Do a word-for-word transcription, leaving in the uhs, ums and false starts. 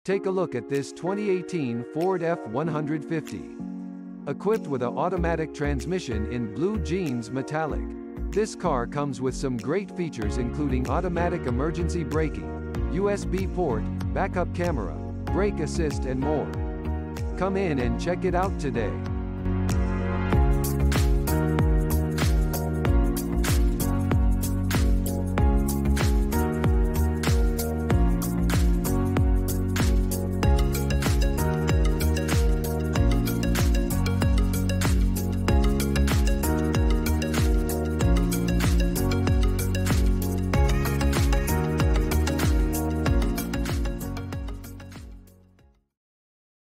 Take a look at this twenty eighteen Ford F one fifty. Equipped with an automatic transmission in blue jeans metallic. This car comes with some great features including automatic emergency braking, U S B port, backup camera, brake assist and more. Come in and check it out today.